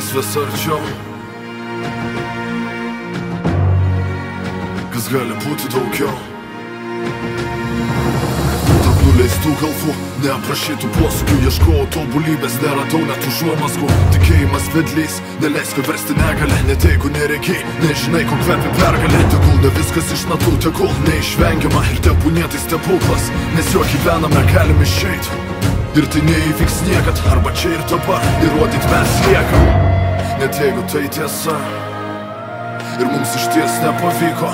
laisvės arčiau. Kas gali būti daugiau? Tarp nuleistų galvų, neaprašytų posūkių, ieškojau tobulybės, neradau net užuomazgų. Tikėjimas vedlys, neleisk versti negalę, net jeigu neregiai, nežinai, ko kvepi pergalė. Tegul ne viskas iš natų, tegul neišvengiama ir tebūnie tai stebuklas, nes jo gyvename galim išeit. Ir tai neįvyks niekad, arba čia ir dabar, įrodyt mes liekam. Net jeigu tai tiesa ir mums išties nepavyko,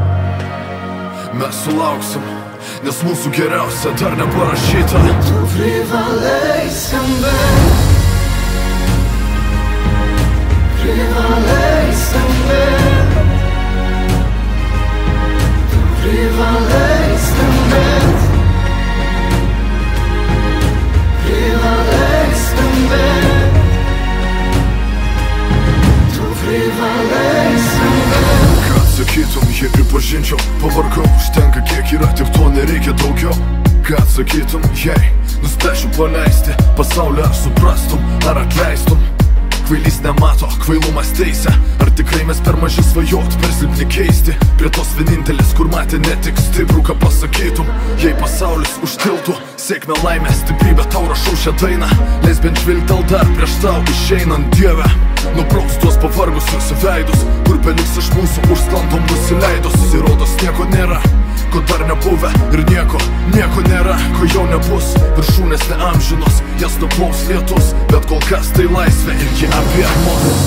mes sulauksim, nes mūsų geriausia dar neparašyta. Tu privalai skambėt, privalai skambėt, tu privalai skambėt, privalai skambėt, tu privalai skambėt. Ką atsakytum, jei pripažinčiau, pavargau, užtenka kiek yra, tik to nereikia daugiau. Ką atsakytum, jei nuspręsčiau paleisti pasaulį, ar suprastum, ar atleistum? Kvailys nemato, kvailumas teisia, ar tikrai mes per maži svajot, per silpni keisti? Prie tos vienintelis, kur matė ne tik stiprų, ką pasakytum. Jei pasaulis užtiltų, sėkmę, laimę, stiprybę, tau rašau šią dainą. Leis bent žvilgtel dar prieš tau išeinant, Dieve. Nubraus tuos pavargusius veidus, kur beliks iš mūsų užsklandom nusileidus. Įrodos nieko nėra, ko dar nebuvę, ir nieko nėra, ko jau nebus. Viršūnės neamžinos, jas nuplaus lietus, bet kol kas tai laisvė ir ji apie mus.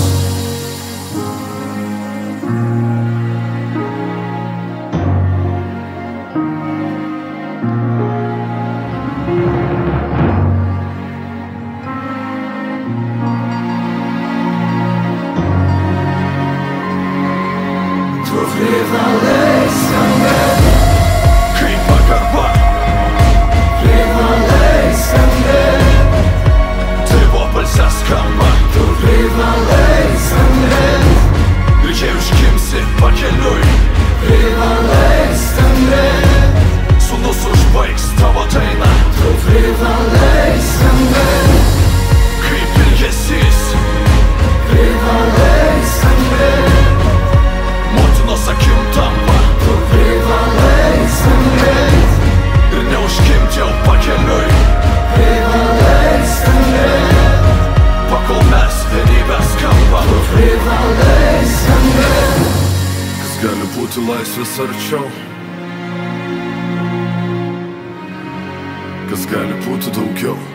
Tu privalai skambėt, Kaip pagarba, privalai skambėt, tėvo balse skamba. tu privalai skambėt, Ir jei užkimsi pakeliui, privalai skambėt, sūnus užbaigs tavo dainą. tu privalai skambėt, Kaip ilgesys, privalai skambėt, motinos akim tampa. tu privalai skambėt, Ir neužkimti jau pakeliui, privalai skambėt, pakol mes vienybę skamba. tu privalai skambėt. Kas gali būti laisvės arčiau? Kas gali būti daugiau?